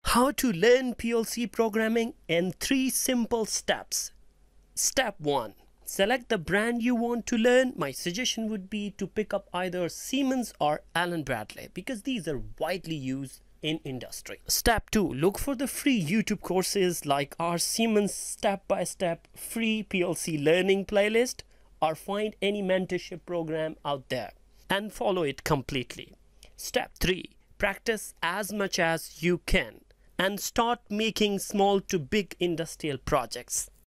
How to learn PLC programming in 3 simple steps. Step 1. Select the brand you want to learn. My suggestion would be to pick up either Siemens or Allen Bradley because these are widely used in industry. Step 2. Look for the free YouTube courses like our Siemens step-by-step free PLC learning playlist, or find any mentorship program out there and follow it completely. Step 3. Practice as much as you can and start making small to big industrial projects.